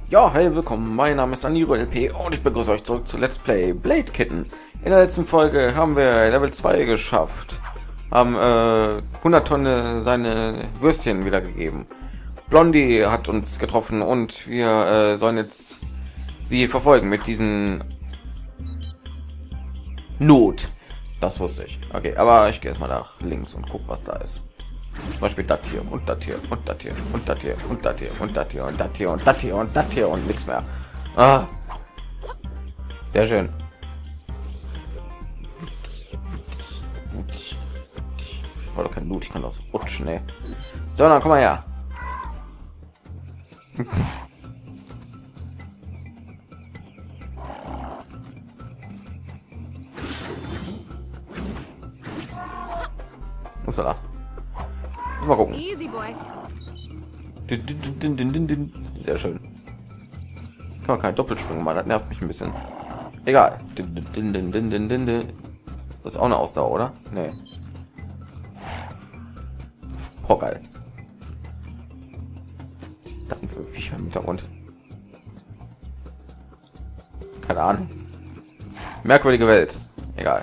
Ja, hey, willkommen. Mein Name ist Daniro LP und ich begrüße euch zurück zu Let's Play Blade Kitten. In der letzten Folge haben wir Level 2 geschafft, haben 100 Tonnen seine Würstchen wiedergegeben. Blondie hat uns getroffen und wir sollen jetzt sie verfolgen mit diesen Not. Das wusste ich. Okay, aber ich gehe jetzt mal nach links und guck, was da ist. Zum Beispiel das hier und das hier und das hier und das hier und das hier und das hier und das hier und das hier und das hier und nichts mehr. Ah, sehr schön. War doch kein Loot, ich kann das rutschen, ne? So, dann komm mal her. Muss er da? Mal gucken. Easy boy. Sehr schön. Kann man keinen Doppelsprung machen, das nervt mich ein bisschen. Egal. Das ist auch eine Ausdauer, oder? Nee. Oh, geil. Dann für Viecher im Hintergrund. Keine Ahnung. Merkwürdige Welt. Egal.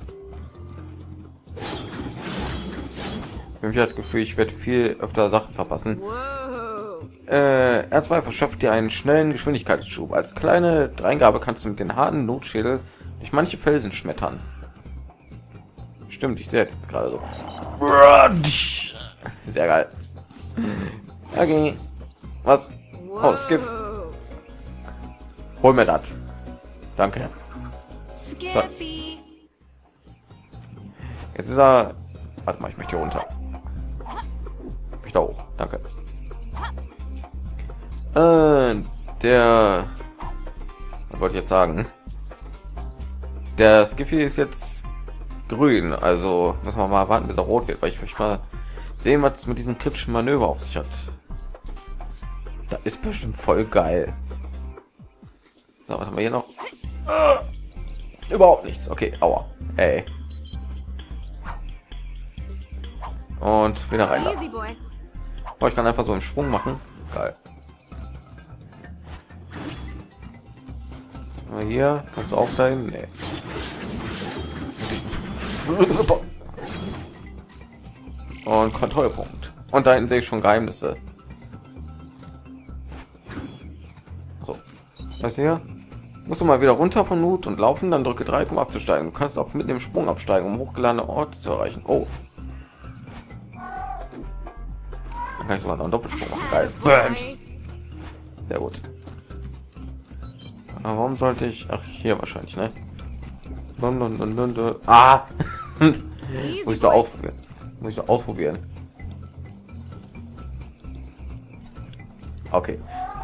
Ich habe das Gefühl, ich werde viel öfter Sachen verpassen. R2 verschafft dir einen schnellen Geschwindigkeitsschub. Als kleine Dreingabe kannst du mit den harten Notschädel durch manche Felsen schmettern. Stimmt, ich sehe jetzt gerade so. Sehr geil. Okay. Was? Oh, Skiff. Hol mir das. Danke. So. Jetzt ist er. Warte mal, ich möchte hier runter. Ich da hoch. Danke. Was wollte ich jetzt sagen? Der Skiffy ist jetzt grün, also müssen wir mal warten, bis er rot wird, weil ich möchte mal sehen, was es mit diesem kritischen Manöver auf sich hat. Das ist bestimmt voll geil. So, was haben wir hier noch? Überhaupt nichts. Okay, aua. Ey. Und wieder rein da. Oh, ich kann einfach so einen Sprung machen. Geil. Aber hier kannst du aufsteigen. Nee. Und Kontrollpunkt. Und da hinten sehe ich schon Geheimnisse. So. Das hier. Musst du mal wieder runter von Nut und laufen, dann drücke 3, um abzusteigen. Du kannst auch mit dem Sprung absteigen, um hochgeladene Orte zu erreichen. Oh. Dann kann ich sogar noch einen Doppelsprung machen. Geil. Bams. Sehr gut. Aber warum sollte ich? Ach, hier wahrscheinlich, ne? Ah! Muss ich doch ausprobieren. Muss ich doch ausprobieren. Okay.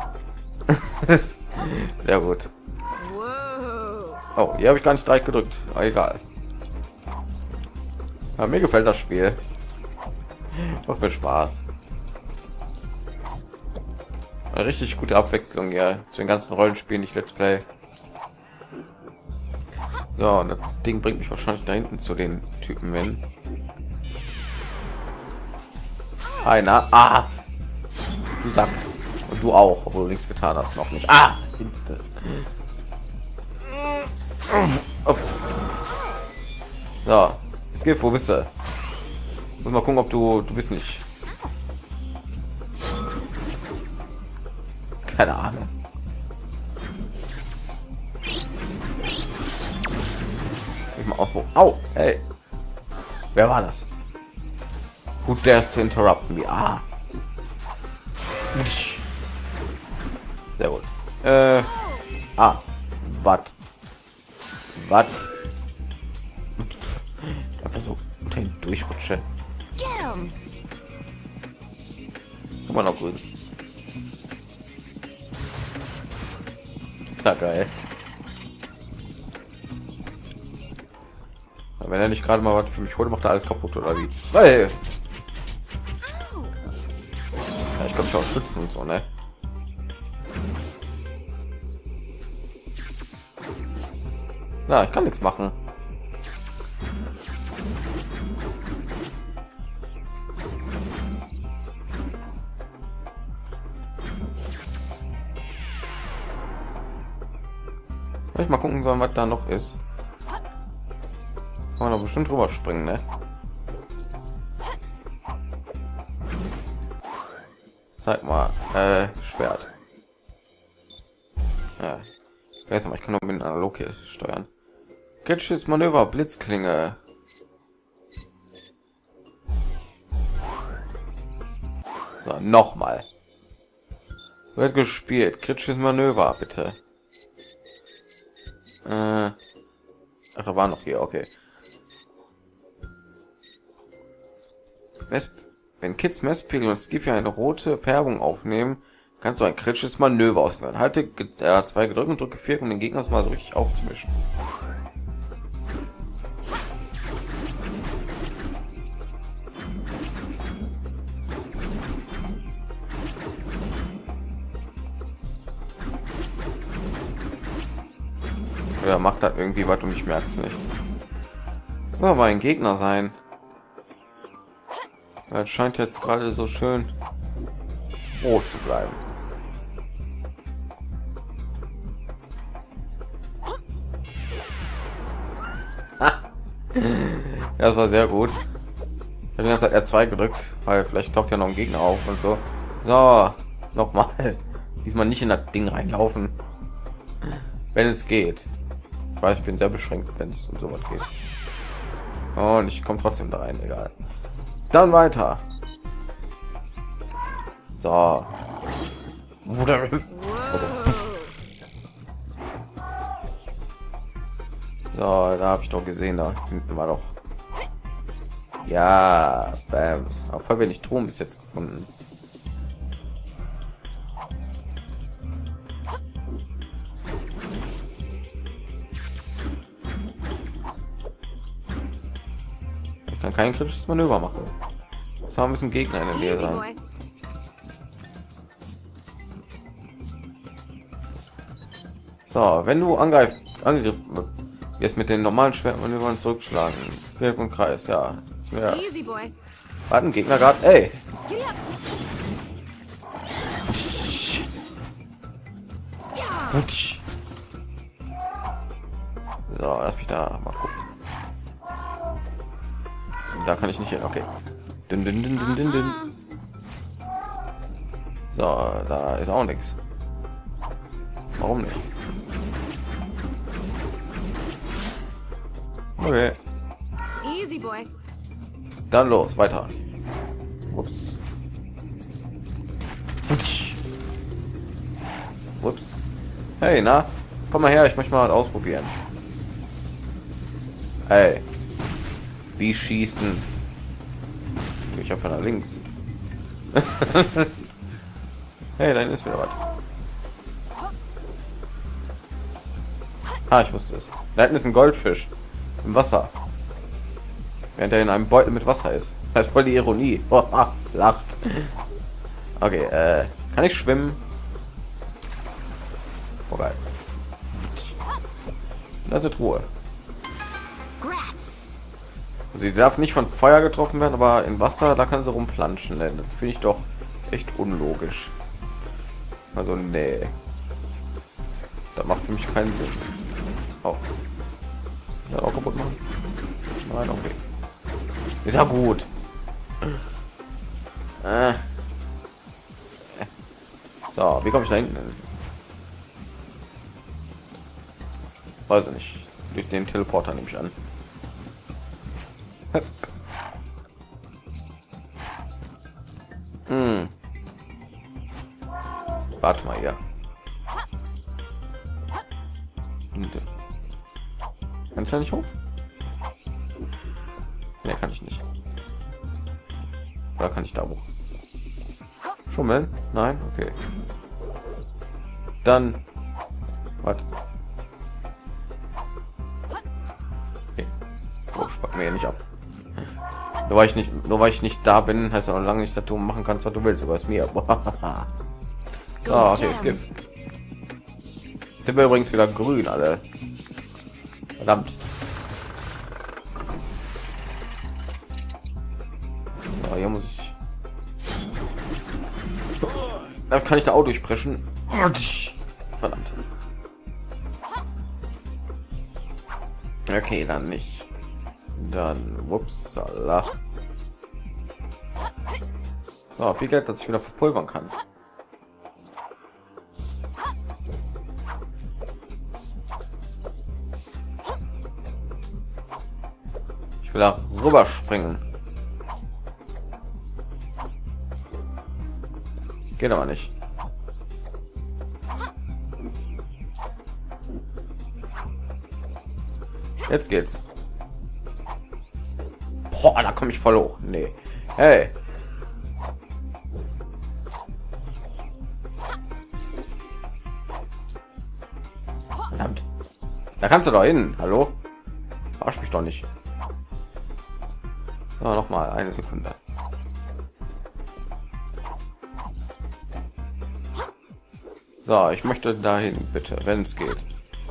Sehr gut. Oh, hier habe ich gar nicht direkt gedrückt. Aber egal. Ja, mir gefällt das Spiel. Macht mir Spaß. Eine richtig gute Abwechslung ja zu den ganzen Rollenspielen, die ich Let's Play. So, und das Ding bringt mich wahrscheinlich da hinten zu den Typen hin. Einer. Ah! Du Sack. Und du auch, obwohl du nichts getan hast, noch nicht. Ah! So, es geht, wo bist du? Muss mal gucken, ob du bist nicht. Keine Ahnung. Ich mal ausprobieren. Au, hey. Wer war das? Who dares to interrupt me? Ah. Sehr gut. Was? Einfach so unter ihn durchrutsche. Immer noch grün. Ja, geil. Wenn er nicht gerade mal was für mich holt, macht er alles kaputt oder wie? Hey. Ja, ich glaube, ich auch schützen und so, ne? Na, ich kann nichts machen. Vielleicht mal gucken sollen, was da noch ist. Kann man da bestimmt drüber springen, ne? Zeig mal, Schwert. Ja, jetzt mal, ich kann nur mit analog hier steuern. Kritisches Manöver, Blitzklinge. So, nochmal. Wird gespielt. Kritisches Manöver, bitte. Ach, da war noch hier, okay. Wenn Kids Messpegel und Skiffy eine rote Färbung aufnehmen, kannst du ein kritisches Manöver ausführen. Halte zwei gedrückt und drücke 4, um den Gegner mal so richtig aufzumischen. Oder macht das irgendwie was und ich merke es nicht. Aber ein Gegner sein. Das scheint jetzt gerade so schön rot zu bleiben. Das war sehr gut. Ich habe die ganze Zeit R2 gedrückt, weil vielleicht taucht ja noch ein Gegner auf und so. So, nochmal. Diesmal nicht in das Ding reinlaufen, wenn es geht. Ich weiß, ich bin sehr beschränkt, wenn es um sowas geht. Und ich komme trotzdem da rein, egal. Dann weiter. So. So, da habe ich doch gesehen, da hinten war doch. Ja, Bams. Auch voll wenig Turm bis jetzt gefunden. Ich kann kein kritisches Manöver machen. Das haben müssen Gegner in der Nähe sein. So, wenn du angegriffen jetzt mit den normalen Schwertmanövern zurückschlagen, Viereck und Kreis, ja, ist mir warten Gegner gerade, ey. So, lass mich da mal gucken. Da kann ich nicht hin, okay. Dün, dün, dün, dün, dün, dün. So, da ist auch nichts. Warum nicht? Okay. Easy boy. Dann los, weiter. Ups. Ups. Hey, na? Komm mal her, ich möchte mal ausprobieren. Hey. Wie schießen? Ich habe von da links. Hey, da ist wieder was. Ah, ich wusste es. Da hinten ist ein Goldfisch im Wasser, während er in einem Beutel mit Wasser ist. Das ist voll die Ironie. Lacht. Okay, kann ich schwimmen? Oh, geil. Das ist eine Truhe. Sie darf nicht von Feuer getroffen werden, aber im Wasser, da kann sie rumplanschen. Das finde ich doch echt unlogisch. Also, nee. Das macht für mich keinen Sinn. Oh. Ja, auch kaputt machen. Nein, okay. Ist ja gut. So, wie komme ich da hinten hin? Weiß ich nicht. Durch den Teleporter nehme ich an. Warte mal hier. Kann ich da nicht hoch? Ne, kann ich nicht. Oder kann ich da hoch? Schummeln? Nein? Okay. Dann... Was? Okay. Oh, spack mir ja nicht ab. Nur weil ich nicht da bin, heißt auch lange nicht, dass du machen kannst, was du willst. Du weißt mir. So, okay, Skiff. Jetzt sind wir übrigens wieder grün, alle. Verdammt. So, hier muss ich. Da kann ich da auch durchbrechen. Verdammt. Okay, dann nicht. Dann, upsala. So, viel Geld, dass ich wieder verpulvern kann. Ich will da rüber springen. Geht aber nicht. Jetzt geht's. Boah, da komme ich voll hoch. Nee. Hey. Verdammt. Da kannst du doch hin. Hallo? Verarsch mich doch nicht. So, noch mal eine Sekunde. So, ich möchte dahin, bitte, wenn es geht.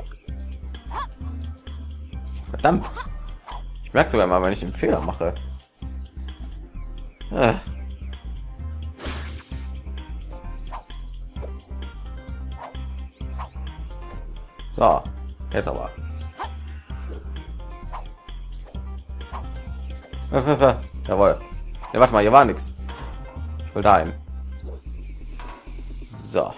Verdammt. Ich merke sogar mal, wenn ich einen Fehler mache. So, jetzt aber. Jawohl. Ja, warte mal, hier war nichts. Ich will dahin. So.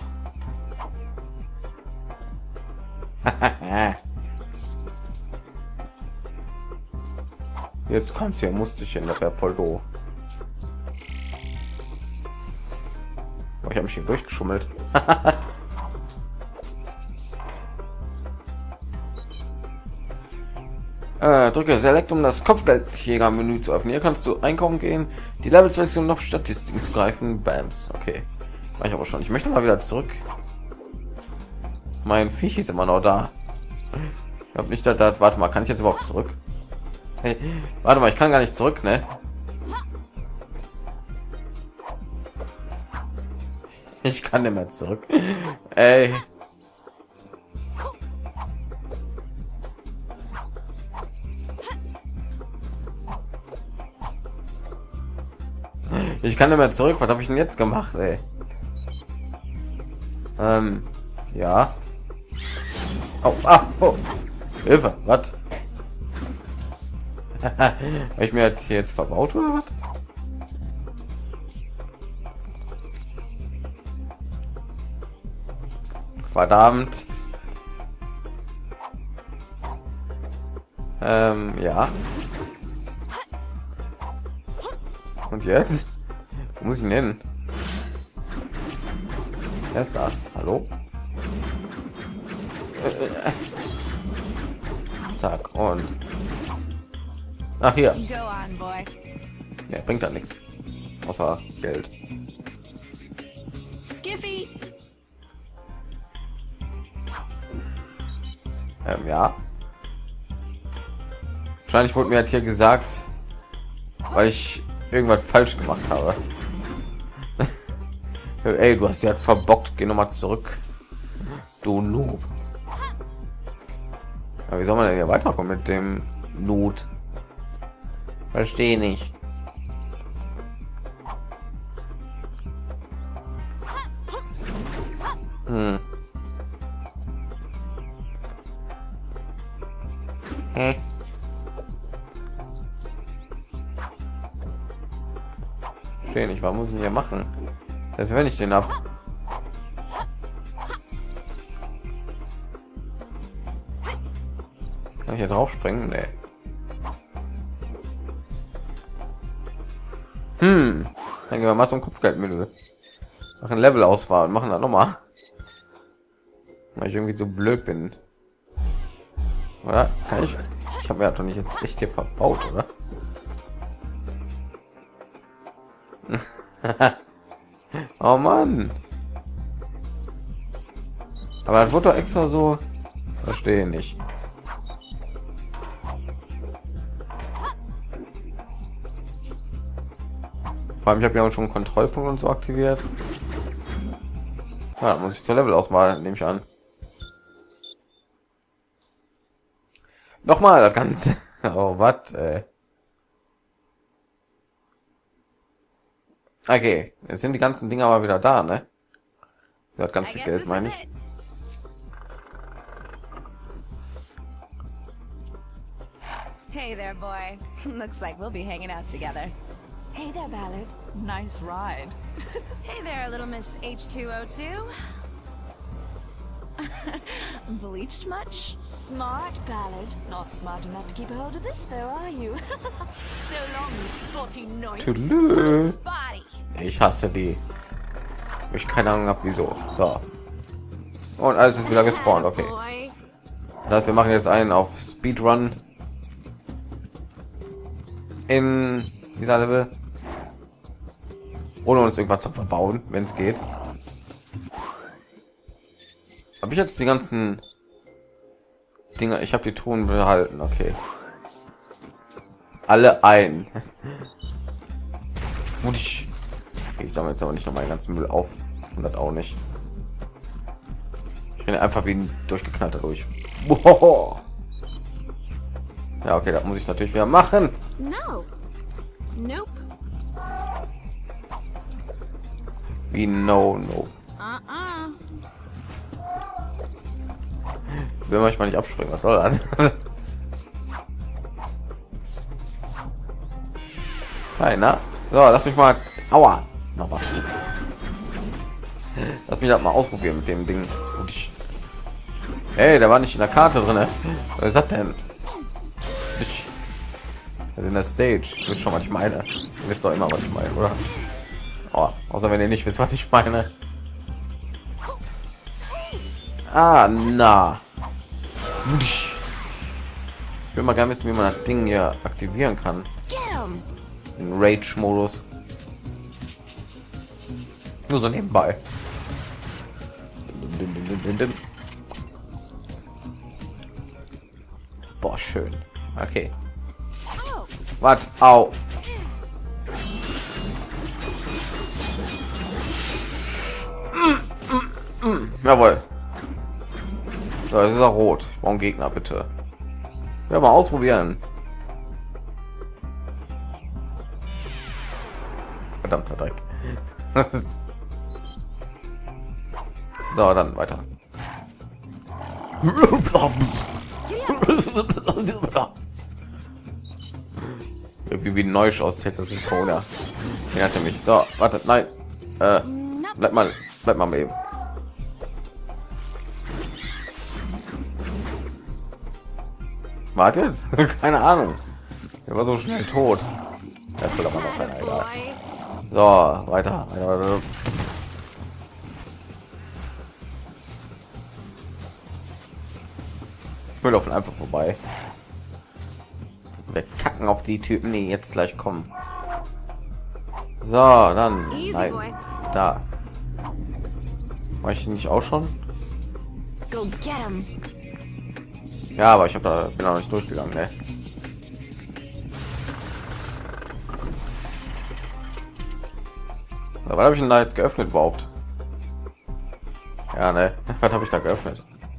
Jetzt kommt's hier, musste ich hin, das wäre voll doof. Oh, ich habe mich hier durchgeschummelt. Drücke Select, um das Kopfgeldjäger-Menü zu öffnen. Hier kannst du einkaufen gehen, die Levels-Version auf Statistiken zu greifen. Bams. Okay. War ich aber schon. Ich möchte mal wieder zurück. Mein Viech ist immer noch da. Ich habe nicht da. Warte mal, kann ich jetzt überhaupt zurück? Hey, warte mal, ich kann gar nicht zurück, ne? Ich kann nicht mehr zurück. Ey. Ich kann nicht mehr zurück. Was habe ich denn jetzt gemacht, ey? Ja. Oh, oh. Hilfe, was? Habe ich mir das hier jetzt verbaut oder was? Verdammt. Ja. Und jetzt? Wo muss ich ihn hin? Er ist da. Hallo? Zack und ach hier. Go on, boy. Ja, bringt da nichts außer Geld. Skiffy. Ja. Wahrscheinlich wurde mir halt hier gesagt, weil ich irgendwas falsch gemacht habe. Ey, du hast sie halt verbockt. Geh noch mal zurück. Du Noob. Ja, wie soll man denn hier weiterkommen mit dem Not? Verstehe nicht. Hä? Verstehe nicht. Was muss ich hier machen? Selbst wenn ich den ab. Kann ich hier drauf springen? Nee. Dann gehen wir mal zum Kopfgeldmittel. Machen Level-Auswahl und machen das noch mal. Weil ich irgendwie so blöd bin. Oder? Kann ich? Ich habe mir doch nicht jetzt echt hier verbaut, oder? Oh Mann. Aber das wurde doch extra so. Verstehe nicht. Vor allem, ich habe ja auch schon einen Kontrollpunkt und so aktiviert. Ja, muss ich zur Level-Auswahl, nehme ich an. Nochmal das Ganze. Oh, was? Okay, jetzt sind die ganzen Dinger aber wieder da, ne? Das ganze Geld, meine ich. Hey there, boy. Looks like we'll be hanging out together. Hey there, Ballard. Nice ride. Hey there, little Miss H2O2. Bleached much? Smart, Ballard. Not smart enough to keep a hold of this, though, are you? So long, you spotty noise. Tüdelü. Spotty. Ich hasse die. Ich keine Ahnung habe wieso. So. Und alles ist wieder gespawnt. Okay. Boy. Das heißt, wir machen jetzt einen auf Speedrun in dieser Level, ohne uns irgendwas zu verbauen, wenn es geht. Habe ich jetzt die ganzen Dinger? Ich habe die Ton behalten. Okay. Alle ein. Ich sammle jetzt aber nicht noch meinen ganzen Müll auf. Und das auch nicht. Ich bin einfach wie ein durchgeknallter durch. Boah. Ja, okay, das muss ich natürlich wieder machen. No. Nope. Wie no. Uh-uh. Das will manchmal nicht abspringen. Was soll das? Nein, na? So, lass mich mal. Aua. Noch was. Lass mich das mal ausprobieren mit dem Ding. Hey, der war nicht in der Karte drin. Was ist das denn? In der Stage. Du wisst schon, was ich meine. Du wisst doch immer, was ich meine, oder? Oh, außer wenn ihr nicht wisst, was ich meine. Ah, na. Ich will mal gerne wissen, wie man das Ding hier aktivieren kann. Get him. Den Rage-Modus. Nur so nebenbei. Boah, schön. Okay. Oh. Was? Au. Jawohl. So, es ist auch rot. Ich brauche einen Gegner, bitte. Ja, mal ausprobieren. Verdammter Dreck. So, dann weiter. Wie Neusch aus Texas Symphonia. Er hatte mich. So, warte, nein. Bleib mal eben. Warte jetzt. Keine Ahnung. Er war so schnell tot. Er will aber noch keiner. Egal. Boy. So, weiter. Wir laufen einfach vorbei. Wir kacken auf die Typen, die jetzt gleich kommen. So, dann. Easy, Nein. boy. Da. War ich nicht auch schon? Go get him. Ja, aber ich habe da bin auch nicht durchgegangen, ne? Was habe ich denn da jetzt geöffnet überhaupt? Ja, ne? Was habe ich da geöffnet?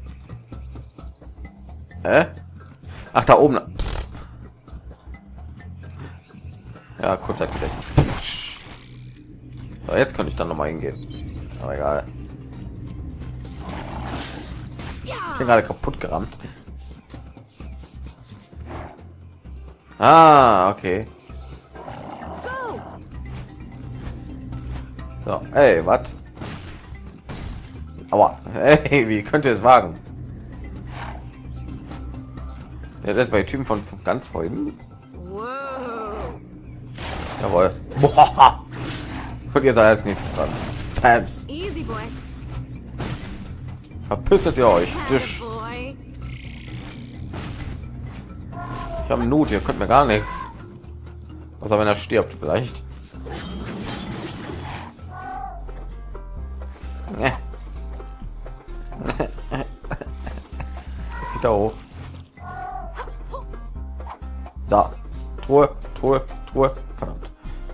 Ach, da oben. Pff. Ja, Kurzzeitgedächtnis. So, jetzt könnte ich dann noch mal hingehen. Aber egal. Ich bin gerade kaputt gerammt. Ah, okay. Go. So, ey, was? Aua. Hey, wie könnt ihr es wagen? Ja, das bei Typen von ganz vorhin. Whoa. Jawohl. Boah. Und ihr seid als nächstes dran. Pams. Easy, boy. Verpisset ihr euch. Tisch. Boy. Ich habe Not, ihr könnt mir gar nichts. Außer wenn er stirbt, vielleicht. Wieder hoch. So. Truhe. Verdammt.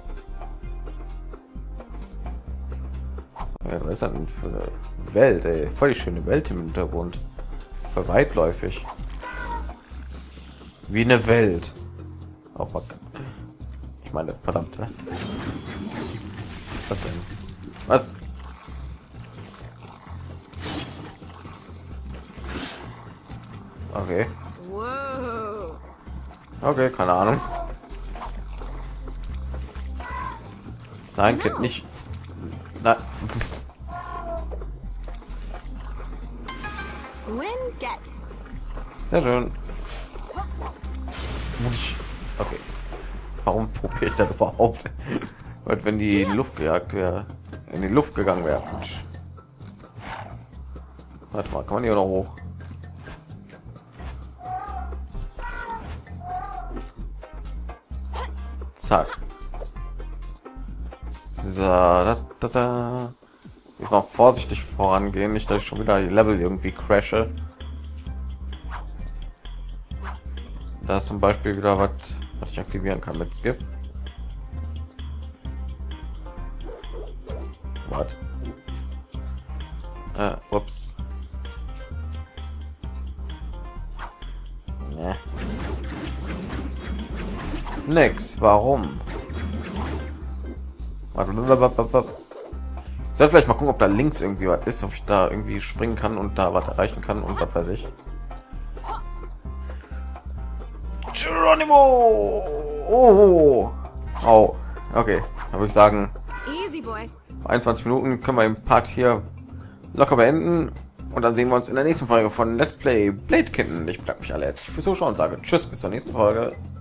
Ja, was ist das denn für eine Welt, ey? Voll die schöne Welt im Hintergrund. Voll weitläufig. Wie eine Welt. Oh, fuck. Ich meine, verdammt. Was ist das denn? Was? Okay. Whoa. Okay, keine Ahnung. Nein, Kind nicht. Nein. Win, get. Sehr schön. Okay. Warum probiere ich das überhaupt? Weil wenn die in die Luft gejagt wäre, in die Luft gegangen wäre. Warte mal, kann man hier noch hoch? Zack. So, da. Ich war vorsichtig vorangehen, nicht, dass ich schon wieder die Level irgendwie crashe. Da ist zum Beispiel wieder was ich aktivieren kann mit Skip. Was? Ups. Nee. Nix. Warum? Warte. Ich soll vielleicht mal gucken, ob da links irgendwie was ist, ob ich da irgendwie springen kann und da was erreichen kann und was weiß ich. Geronimo! Oh! Oh! Okay, da würde ich sagen, Easy, boy. 21 Minuten können wir im Part hier locker beenden und dann sehen wir uns in der nächsten Folge von Let's Play Blade Kitten. Ich bedanke mich alle herzlich fürs Zuschauen und sage Tschüss, bis zur nächsten Folge.